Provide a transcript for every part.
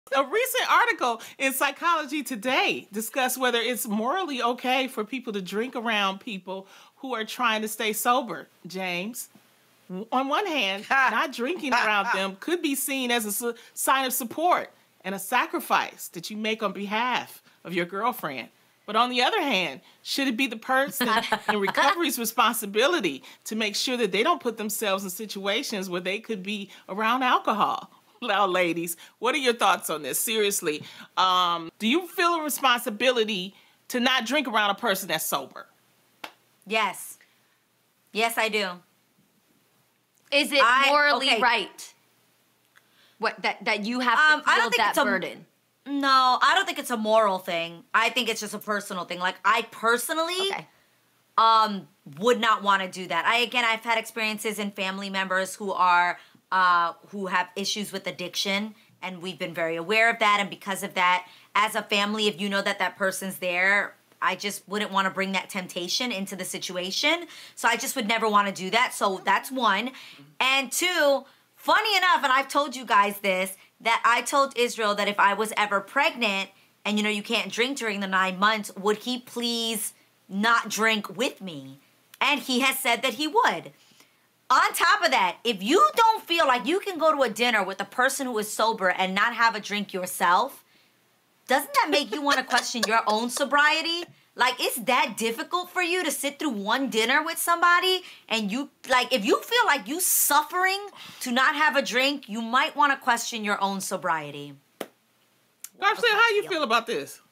A recent article in Psychology Today discussed whether it's morally okay for people to drink around people who are trying to stay sober, James. On one hand, not drinking around them could be seen as a sign of support and a sacrifice that you make on behalf of your girlfriend. But on the other hand, should it be the person in recovery's responsibility to make sure that they don't put themselves in situations where they could be around alcohol? Now, ladies, what are your thoughts on this? Seriously, do you feel a responsibility to not drink around a person that's sober? Yes. Yes, I do. Is it morally right? What that you have to feel that burden? No, I don't think it's a moral thing. I think it's just a personal thing. Like, I personally would not want to do that. I've had experiences in family members who are who have issues with addiction, and we've been very aware of that. And because of that, as a family, if you know that that person's there, I just wouldn't want to bring that temptation into the situation. So I just would never want to do that. So that's one. And two, funny enough, and I've told you guys this, that I told Israel that if I was ever pregnant and, you know, you can't drink during the 9 months, would he please not drink with me? And he has said that he would. On top of that, if you don't feel like you can go to a dinner with a person who is sober and not have a drink yourself, doesn't that make you want to question your own sobriety? Like, it's that difficult for you to sit through one dinner with somebody and you, like, if you feel like you suffering to not have a drink, you might want to question your own sobriety. Garcia, how you feel about this?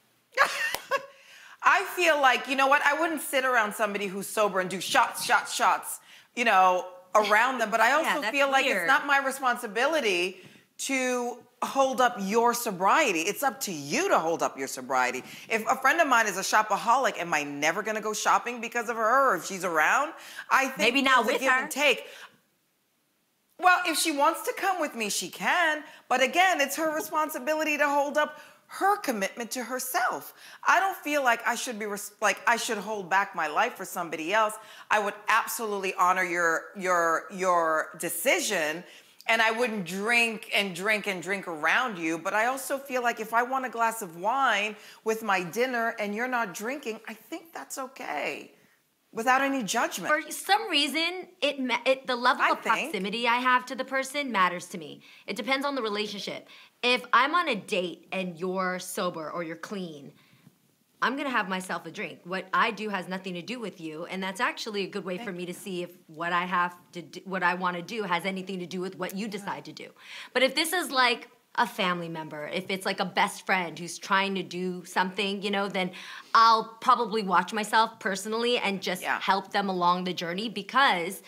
I feel like, you know what, I wouldn't sit around somebody who's sober and do shots, you know, around them. But I also feel like it's not my responsibility to hold up your sobriety. It's up to you to hold up your sobriety. If a friend of mine is a shopaholic, am I never going to go shopping because of her or if she's around? I think maybe not with give her. And take. Well, if she wants to come with me, she can. But again, it's her responsibility to hold up her commitment to herself. I don't feel like I should be I should hold back my life for somebody else. I would absolutely honor your decision, and I wouldn't drink around you. But I also feel like if I want a glass of wine with my dinner and you're not drinking, I think that's okay. Without any judgment. For some reason, the level of proximity I have to the person matters to me. It depends on the relationship. If I'm on a date and you're sober or you're clean, I'm gonna have myself a drink. What I do has nothing to do with you, and that's actually a good way for me to see if what I have to do, what I want to do has anything to do with what you decide to do. But if this is like a family member, if it's like a best friend who's trying to do something, you know, then I'll probably watch myself personally and just help them along the journey, because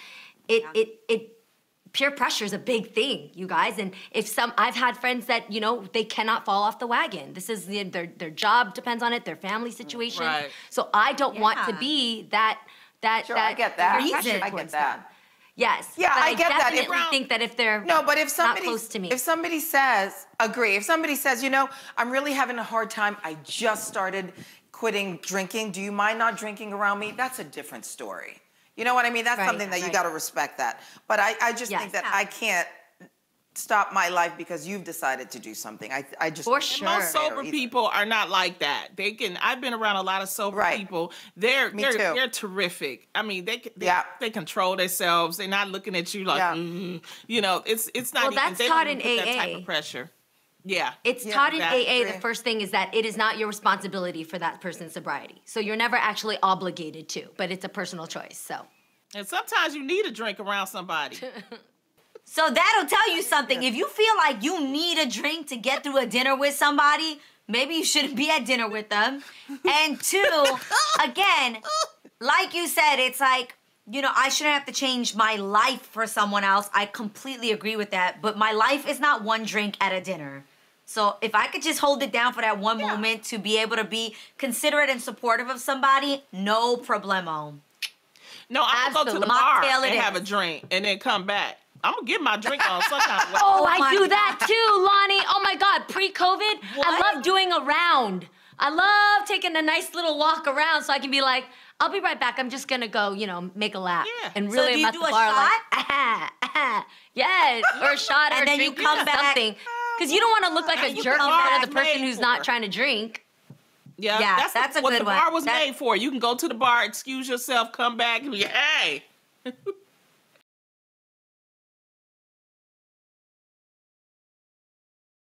peer pressure is a big thing, you guys. And if I've had friends that, you know, they cannot fall off the wagon. This is their job depends on it, their family situation. Right. So I don't want to be that I get that. reason I get that. Them. Yes. Yeah, but I get that. I definitely think that if they're not close to me. If somebody says, you know, I'm really having a hard time, I just started quitting drinking, do you mind not drinking around me? That's a different story. You know what I mean? That's something that you got to respect that. But I just think that I can't stop my life because you've decided to do something. I just for sure. Most sober people are not like that. I've been around a lot of sober people. They're terrific. I mean, they control themselves. They're not looking at you like you know, it's not. Well, that's taught in AA. That type of pressure. Yeah. It's taught in AA. The first thing is that it is not your responsibility for that person's sobriety. So you're never actually obligated to, but it's a personal choice. So. And sometimes you need a drink around somebody. So that'll tell you something. If you feel like you need a drink to get through a dinner with somebody, maybe you shouldn't be at dinner with them. And two, again, like you said, it's like, you know, I shouldn't have to change my life for someone else. I completely agree with that. But my life is not one drink at a dinner. So if I could just hold it down for that one moment to be able to be considerate and supportive of somebody, no problemo. No, I'm going to go to the bar and have a drink and then come back. I'm going to get my drink on some kind of way. Oh, I do that too, Lonnie. Oh my God, pre-COVID, I love doing a round. I love taking a nice little walk around so I can be like, I'll be right back. I'm just going to go, you know, make a lap. Yeah. And really, so do you do a shot? Like, yes, or a shot or and a then drink you come back. something. Because you don't want to look like a jerk in front of the person who's not trying to drink. Yeah, that's a what good the one. bar was made for. You can go to the bar, excuse yourself, come back, and be, hey.